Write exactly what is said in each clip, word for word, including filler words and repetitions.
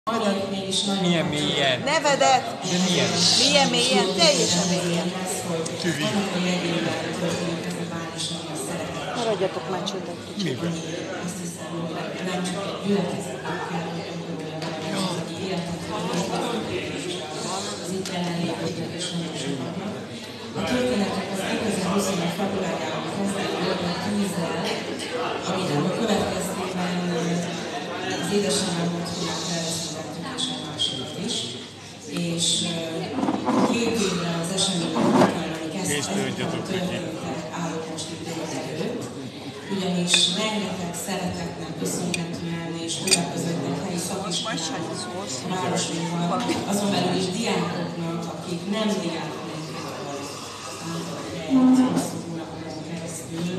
Milyen mélyen? Nevedet! De milyen? Milyen mélyen? Teljesen mélyen. Tüvi. Maradjatok már csődek kicsit. Miben? A történetek az kétezer-huszonöt februárjában kezdődött tízzel, aminek a következtében az édesanyám otthonát elveszítettük és a másikat is. És két évre az események után, amik ezt a történetek állok most itt elő, ugyanis rengeteg szeretetnek köszönhetően és többek között egy helyi szakiskolában, városunkban, azon belül is diákoknak, akik nem diákok, egy hosszú hónapokon keresztül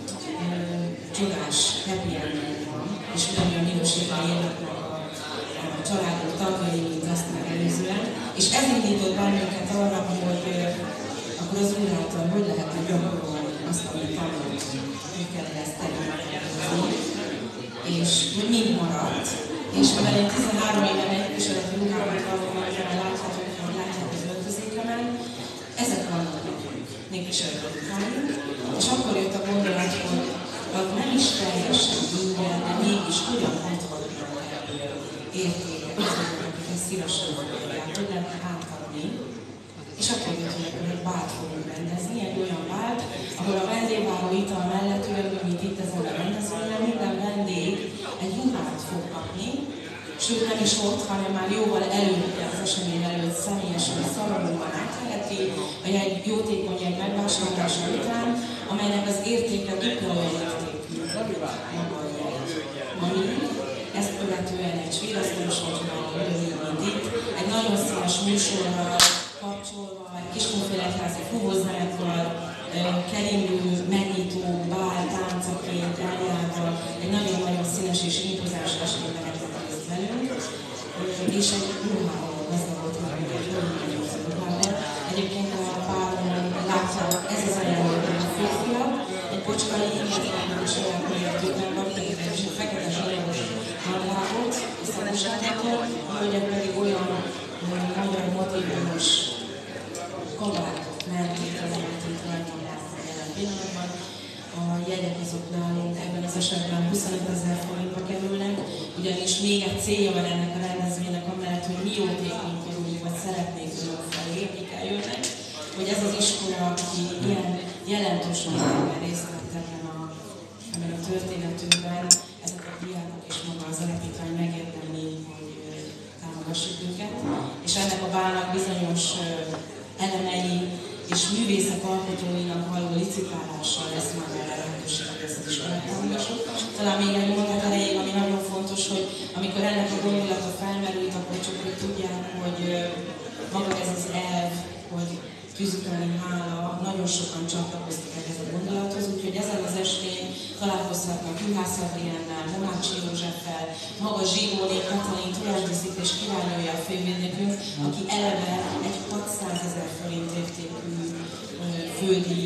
csodás happy ending van, és ugyanolyan minőségben élnek meg a, a családok tagjai, mint azt megelőzően. És ez indított bennünket arra, hogy akkor az Úr által hogy lehetne gyakorolni azt, amit tanult, hogy kell ezt terülni, és hogy mind maradt. És mivel én tizenhárom éven egy kísérleti ruhámat valóban láthatok, hogy látják az öltözékemen, ezek vannak nekünk, mégis öltözékemen. És akkor jött a gondolat, hogy az nem is teljesen minden, de mégis hogyan adhatnak ebből értéket azoknak, akik ezt szívesen fogadják, hogy lehetne átadni. És akkor jött, hogy akkor egy bált fogunk rendezni, egy olyan bált, ahol a vendégváró ital mellett, mint itt ezen a rendezvényen, minden vendég egy ruhát fog kapni, sőt nem is ott, hanem már jóval előtte, az esemény előtt személyesen a szalonban áthelyeti, vagy egy jótékony egy megvásárlása után, amelynek az értéke dupla olyan értékű maga a jegy. Ami ezt követően egy svíraztós vacsorával, mint itt, egy nagyon színes műsorral kapcsolva, egy kiskonfélekházi fúvózenekar, keringő, megnyitó, bál, táncaként eljárva, egy nagyon-nagyon színes és impozáns estében velünk, és egy ruhával gazdagolt velünk, egy nagyon-nagyon ruhával. Egyébként a páron látják, ez az ajánlóban a férfiak, egy bocskai ingyetetlen is olyan projektükben van, és egy fekete zsíros nadrágot, és a húsától, a hölgyek pedig olyan magyar motivumos kabátot menték, menték rajtam látni jelen pillanatban. A jegyek azok nálunk ebben az esetben huszonöt ezer forintba kerülnek, ugyanis még egy célja van ennek a rendezvénynek amellett, hogy mi jótékonykodunk, vagy szeretnék önök felé, akik eljönnek, hogy ez az iskola, aki ilyen jelentős mértékben részt vett ebben a, ebben a történetünkben, ezek a diákok és maga az alapítvány megérdemli, hogy támogassuk őket, és ennek a bálnak bizonyos elemei és művészek alkotóinak való licitálással lesz már erre lehetőség, hogy ezt is támogassuk. Talán még egy mondat elejéig, ami nagyon fontos, hogy amikor ennek a gondolata felmerült, akkor csak hogy tudják, hogy maga ez az elv, hogy tűzutani hála, nagyon sokan csatlakoztak ehhez a gondolathoz, úgyhogy ezen az estén találkozhatnak Juhász Adriánnál, Mohácsi Józseffel, maga Zsigóné Katalin, tojásdíszítés királynője a fővédnökünk, aki eleve egy hatszázezer forint értékű földi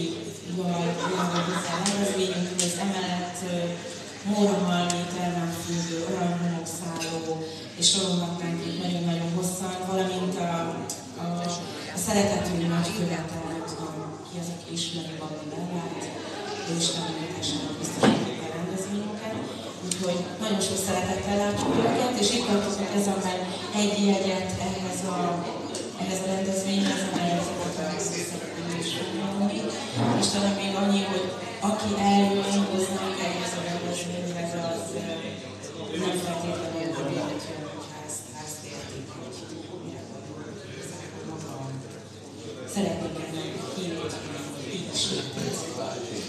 jaj rendezvényünkhöz, emellett Mórahalmi, tervánfüggő, aranyhomokszálló, és sorolhatnánk itt nagyon-nagyon hosszan, valamint a, a, a szeretetünk nagykövete, nem tudom ki az, aki ismeri Babbi Bellát, ő is támogatásának biztosítjuk a rendezvényünket. Úgyhogy nagyon sok szeretettel látjuk őket, és itt tartozok ezzel egy jegyet ehhez a, ehhez a rendezvényhez, amelyet szeretném is mondani. És talán még annyi, hogy aki eljön hozzánk ehhez a rendezvényhez, az nem feltétlenül a véletlenül, hogyha ezt, ezt értik, hogy mire gondolunk. Szeretnék ennek hívni, hogy így is érték.